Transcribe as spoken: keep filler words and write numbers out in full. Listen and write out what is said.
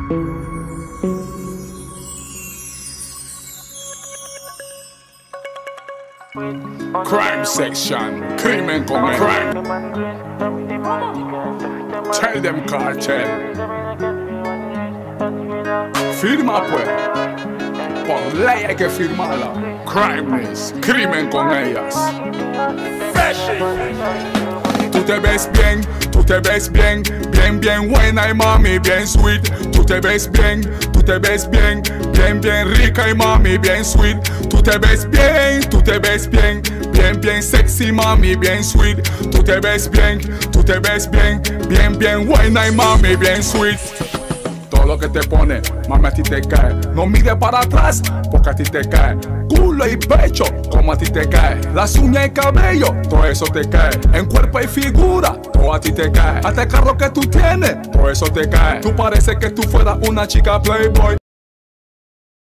Crime section, crimen con el crime. Tell them Kartel. Firma pues, por ley hay que firmarla. Crimes, crimen con ellas. Tú te ves bien, tú te ves bien, bien, bien buena y mami, bien sweet. Tú te ves bien, tú te ves bien, bien, bien rica y mami, bien sweet. Tú te ves bien, tú te ves bien, bien, bien sexy mami, bien sweet. Tú te ves bien, tú te ves bien, bien, bien buena y mami, bien sweet. Todo lo que te pone, mami, a ti te cae. No mires para atrás, porque a ti te cae. Culo y pecho, como a ti te cae. Las uñas y cabello, todo eso te cae. En cuerpo y figura, todo a ti te cae. Hasta el carro que tú tienes, todo eso te cae. Tú pareces que tú fueras una chica playboy.